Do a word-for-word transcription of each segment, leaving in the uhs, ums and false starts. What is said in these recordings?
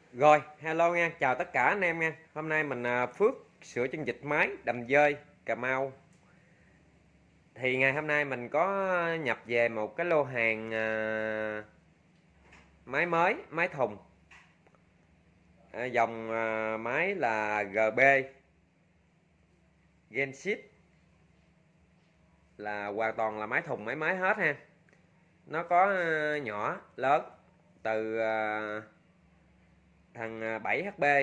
Rồi, hello nha, chào tất cả anh em nha. Hôm nay mình à, Phước sửa chân vịt máy Đầm Dơi, Cà Mau. Thì ngày hôm nay mình có nhập về một cái lô hàng à, máy mới, máy thùng. À, dòng à, máy là giê bê Genship, là hoàn toàn là máy thùng, máy mới hết ha. Nó có à, nhỏ, lớn, từ à, thằng à, bảy hát pê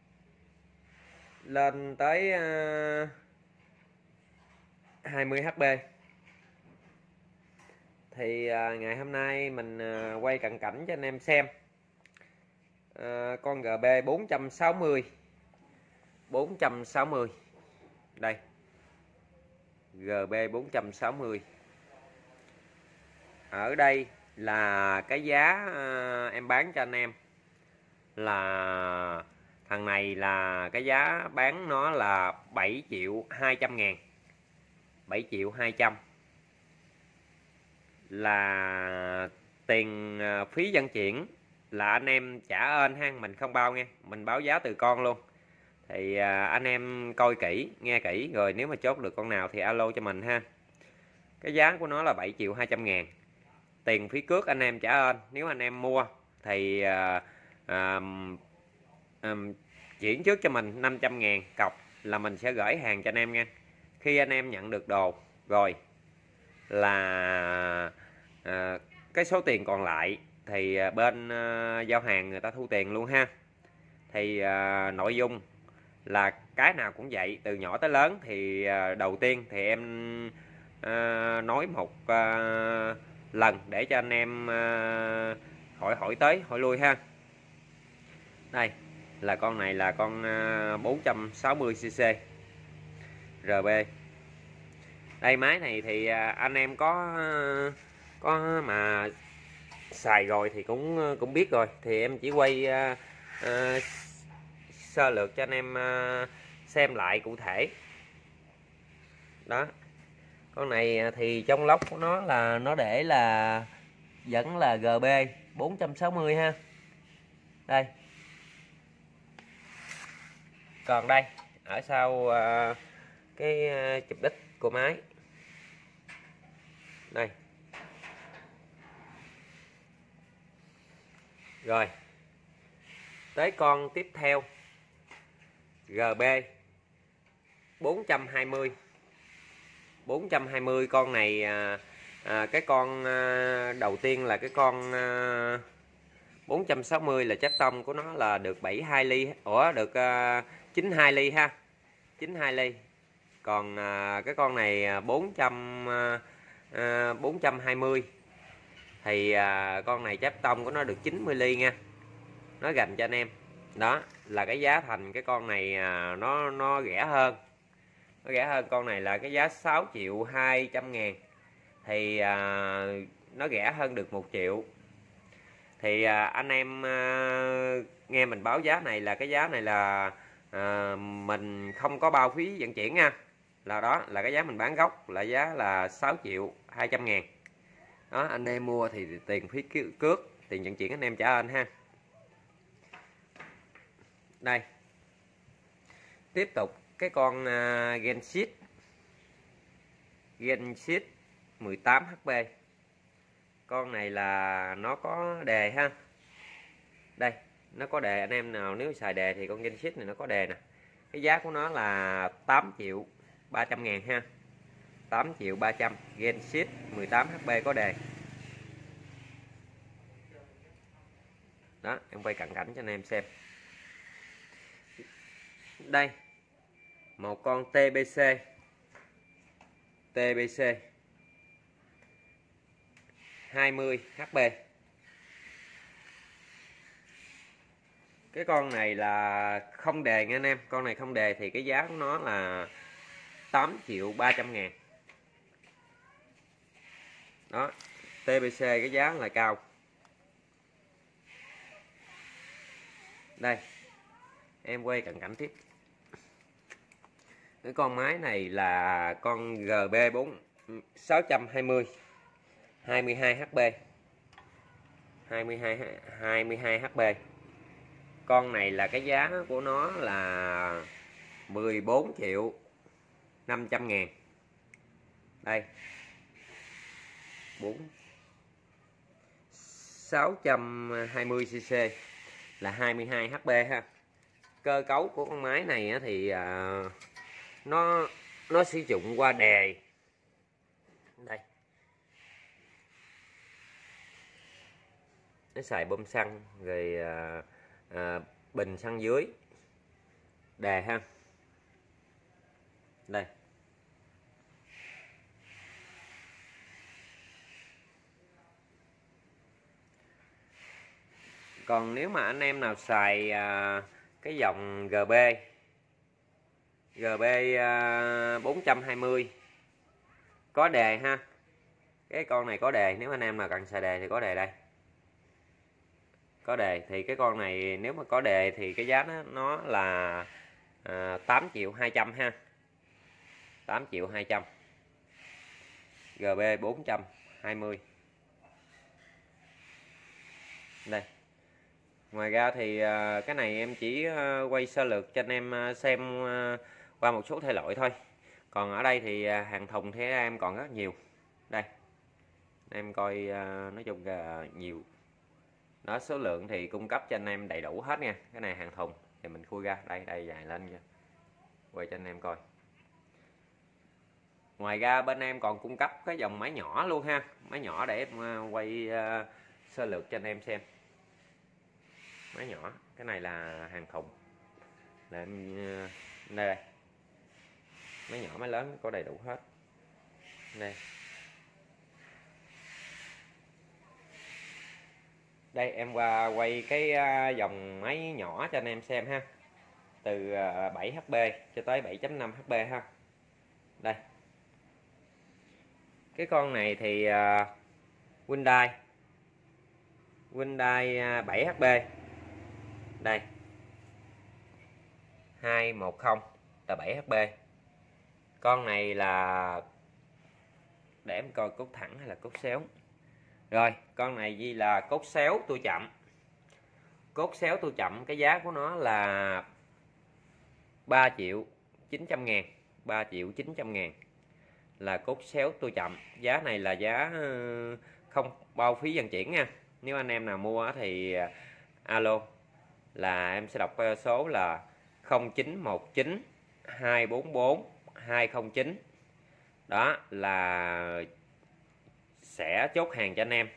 lên tới à, hai mươi hát pê. Thì à, ngày hôm nay mình à, quay cận cảnh cho anh em xem à, con giê bê bốn trăm sáu mươi bốn trăm sáu mươi đây, giê bê bốn trăm sáu mươi. Ở đây là cái giá à, em bán cho anh em là thằng này là cái giá bán nó là bảy triệu hai trăm ngàn, bảy triệu hai trăm là tiền à, phí vận chuyển là anh em trả ơn ha, mình không bao nghe, mình báo giá từ con luôn. Thì à, anh em coi kỹ, nghe kỹ rồi nếu mà chốt được con nào thì alo cho mình ha. Cái giá của nó là bảy triệu hai trăm ngàn, tiền phí cước anh em trả ơn. Nếu anh em mua thì à, à, à, chuyển trước cho mình năm trăm ngàn cọc là mình sẽ gửi hàng cho anh em nha. Khi anh em nhận được đồ rồi là à, cái số tiền còn lại thì bên à, giao hàng người ta thu tiền luôn ha. Thì à, nội dung là cái nào cũng vậy, từ nhỏ tới lớn. Thì à, đầu tiên thì em à, nói một à, lần để cho anh em à, hỏi hỏi tới hỏi lui ha. Đây là con này là con à, bốn trăm sáu mươi xê xê rờ bê. Đây máy này thì à, anh em có có mà xài rồi thì cũng cũng biết rồi, thì em chỉ quay à, à, sơ lược cho anh em à, xem lại cụ thể. Đó, con này thì trong lốc của nó là nó để là vẫn là giê bê bốn trăm sáu mươi ha. Đây, còn đây ở sau à, cái à, chụp đích của máy đây. Rồi tới con tiếp theo, giê bê bốn trăm hai mươi. bốn trăm hai mươi con này à, à, cái con à, đầu tiên là cái con à, bốn trăm sáu mươi là chất tông của nó là được bảy mươi hai ly, ủa được à, chín mươi hai ly ha, chín mươi hai ly. Còn à, cái con này bốn trăm à, bốn trăm hai mươi thì à, con này chất tông của nó được chín mươi ly nha, nói gành cho anh em. Đó là cái giá thành cái con này à, nó nó rẻ hơn, nó rẻ hơn con này là cái giá sáu triệu hai trăm ngàn, thì à, nó rẻ hơn được một triệu. Thì à, anh em à, nghe mình báo giá này là cái giá này là à, mình không có bao phí vận chuyển nha, là đó là cái giá mình bán gốc là giá là sáu triệu hai trăm ngàn. Đó, anh em mua thì tiền phí cước, tiền vận chuyển anh em trả anh ha. Đây, tiếp tục cái con uh, Genship Genship mười tám hát pê. Con này là nó có đề ha. Đây, nó có đề, anh em nào nếu xài đề thì con Genship này nó có đề nè. Cái giá của nó là tám triệu ba trăm ngàn ha, tám triệu ba trăm. Genship mười tám hát pê có đề. Đó, em quay cận cảnh cho anh em xem. Đây, một con tê bê xê tê bê xê hai mươi hát pê. Cái con này là không đề nha anh em, con này không đề thì cái giá của nó là tám triệu ba trăm ngàn. Đó, tê bê xê cái giá là cao. Đây, em quay cận cảnh tiếp. Cái con máy này là con giê bê bốn sáu trăm hai mươi hai mươi hai hát pê, hai mươi hai hát pê. Con này là cái giá của nó là mười bốn triệu năm trăm ngàn. Đây, bốn sáu trăm hai mươi xê xê là hai mươi hai hát pê ha. Cơ cấu của con máy này thì à, nó nó sử dụng qua đề. Đây, nó xài bơm xăng rồi à, à, bình xăng dưới đề ha. Đây, còn nếu mà anh em nào xài à, cái dòng giê bê giê bê à, bốn trăm hai mươi có đề ha, cái con này có đề, nếu anh em nào cần xài đề thì có đề đây, có đề thì cái con này nếu mà có đề thì cái giá nó, nó là à, tám triệu hai trăm ha, tám triệu hai trăm, giê bê bốn trăm hai mươi. Đây, ngoài ra thì à, cái này em chỉ à, quay sơ lược cho anh em à, xem à, qua một số thể loại thôi, còn ở đây thì à, hàng thùng thì em còn rất nhiều. Đây, em coi à, nói chung là nhiều đó, số lượng thì cung cấp cho anh em đầy đủ hết nha. Cái này hàng thùng thì mình khui ra đây, đây dài lên nha, quay cho anh em coi. Ngoài ra bên em còn cung cấp cái dòng máy nhỏ luôn ha, máy nhỏ để em quay uh, sơ lược cho anh em xem. Máy nhỏ, cái này là hàng thùng, là em uh, đây, đây, máy nhỏ máy lớn có đầy đủ hết. Đây, đây em qua quay cái uh, dòng máy nhỏ cho anh em xem ha, từ uh, bảy hát pê cho tới bảy chấm năm hát pê ha. Đây, cái con này thì uh, Hyundai Hyundai uh, bảy hát pê đây, hai một không là bảy hát pê. Con này là để em coi cốt thẳng hay là cốt xéo. Rồi, con này ghi là cốt xéo tua chậm. Cốt xéo tua chậm cái giá của nó là ba triệu chín trăm ngàn, ba triệu chín trăm ngàn là cốt xéo tua chậm. Giá này là giá không bao phí vận chuyển nha. Nếu anh em nào mua thì alo, là em sẽ đọc số là không chín một chín hai bốn bốn hai không chín. Đó là sẽ chốt hàng cho anh em.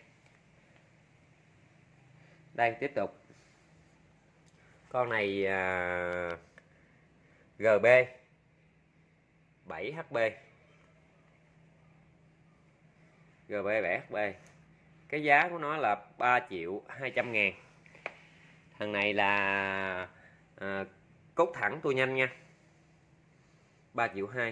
Đây, tiếp tục. Con này à, giê bê bảy hát pê, giê bê bảy hát pê, cái giá của nó là ba triệu hai trăm ngàn. Thằng này là à, cốt thẳng tua nhanh nha, ba triệu hai.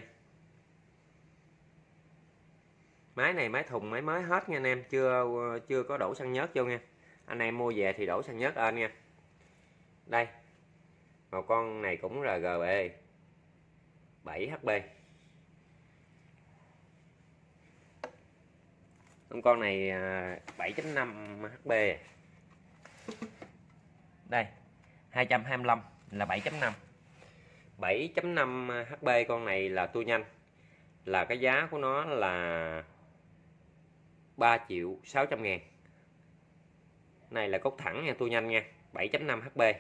Máy này máy thùng, máy mới hết nha anh em, chưa chưa có đổ xăng nhớt vô nha. Anh em mua về thì đổ xăng nhớt lên nha. Đây, một con này cũng là giê bê bảy hát pê. Con này bảy chấm năm hát pê. Đây, hai trăm hai mươi lăm là bảy chấm năm. bảy chấm năm hát pê con này là tua nhanh, là cái giá của nó là ba triệu sáu trăm ngàn. Này là cốt thẳng nha, tua nhanh nha, bảy chấm năm hát pê.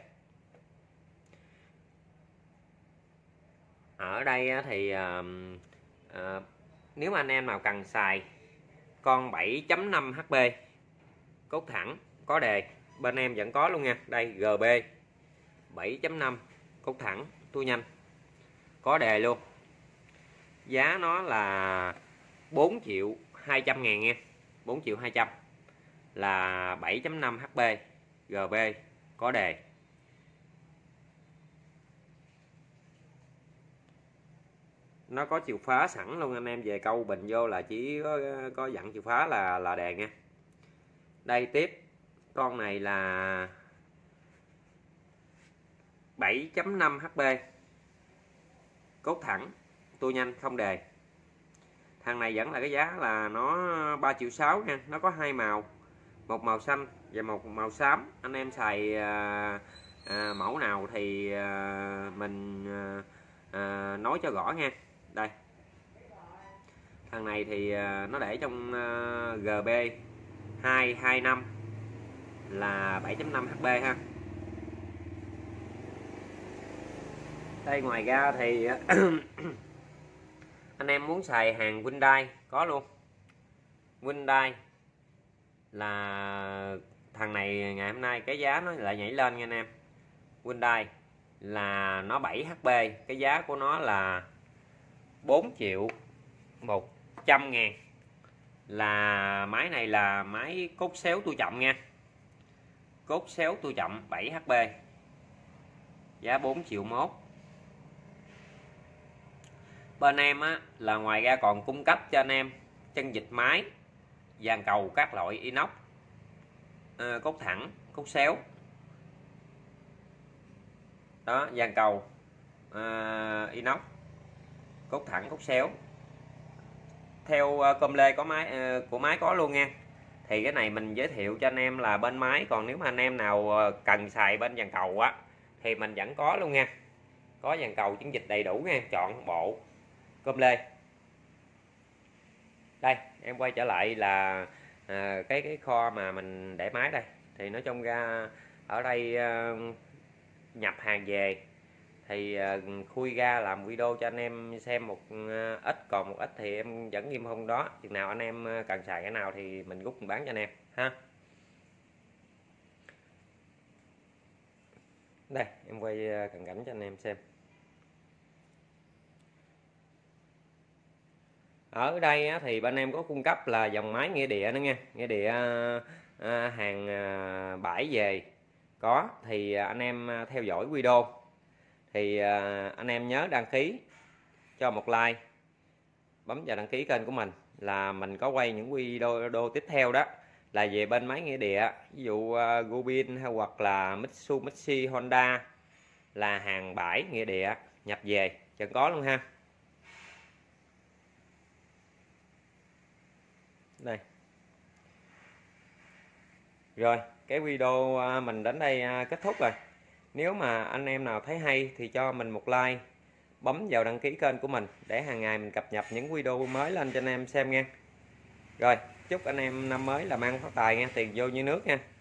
Ở đây thì à, à, nếu mà anh em nào cần xài con bảy chấm năm hát pê cốt thẳng có đề, bên em vẫn có luôn nha. Đây, giê bê bảy chấm năm cốt thẳng tua nhanh có đề luôn. Giá nó là bốn triệu hai trăm ngàn nha, bốn triệu hai trăm là bảy chấm năm hát pê giê bê có đề. Nó có chìa phá sẵn luôn, anh em về câu bình vô là chỉ có, có dặn chìa phá là là đề nha. Đây, tiếp con này là bảy chấm năm hát pê cốt thẳng tua nhanh không đề. Thằng này vẫn là cái giá là nó ba triệu sáu nha. Nó có hai màu, một màu xanh và một màu xám. Anh em xài à, mẫu nào thì à, mình à, à, nói cho rõ nha. Đây, thằng này thì à, nó để trong à, G B hai hai năm là bảy chấm năm H P ha. Đây, ngoài ra thì anh em muốn xài hàng Hyundai có luôn. Hyundai là thằng này ngày hôm nay cái giá nó lại nhảy lên nha anh em. Hyundai là nó bảy H P, cái giá của nó là bốn triệu một trăm ngàn. Là máy này là máy cốt xéo tua chậm nha. Cốt xéo tua chậm bảy H P, giá bốn triệu mốt. Bên em á là ngoài ra còn cung cấp cho anh em chân vịt máy, dàn cầu các loại inox, à, cốt thẳng, cốt xéo. Đó, dàn cầu à, inox, cốt thẳng, cốt xéo. Theo uh, com lê có máy uh, của máy có luôn nha. Thì cái này mình giới thiệu cho anh em là bên máy, còn nếu mà anh em nào cần xài bên dàn cầu á thì mình vẫn có luôn nha. Có dàn cầu chứng dịch đầy đủ nha, chọn bộ com lê. Đây, em quay trở lại là à, cái cái kho mà mình để máy đây. Thì nói chung ra ở đây à, nhập hàng về thì à, khui ra làm video cho anh em xem một à, ít, còn một ít thì em vẫn im không đó. Chừng nào anh em cần xài cái nào thì mình rút mình bán cho anh em ha. Đây, em quay cận cảnh cho anh em xem. Ở đây thì bên em có cung cấp là dòng máy nghĩa địa nữa nha. Nghĩa địa à, hàng à, bãi về có, thì anh em theo dõi video thì à, anh em nhớ đăng ký cho một like, bấm vào đăng ký kênh của mình là mình có quay những video, video tiếp theo đó là về bên máy nghĩa địa, ví dụ uh, Gobin hay hoặc là Mitsubishi Honda là hàng bãi nghĩa địa nhập về chẳng có luôn ha. Đây. Rồi, cái video mình đến đây kết thúc rồi. Nếu mà anh em nào thấy hay thì cho mình một like, bấm vào đăng ký kênh của mình để hàng ngày mình cập nhật những video mới lên cho anh em xem nha. Rồi, chúc anh em năm mới làm ăn phát tài nha, tiền vô như nước nha.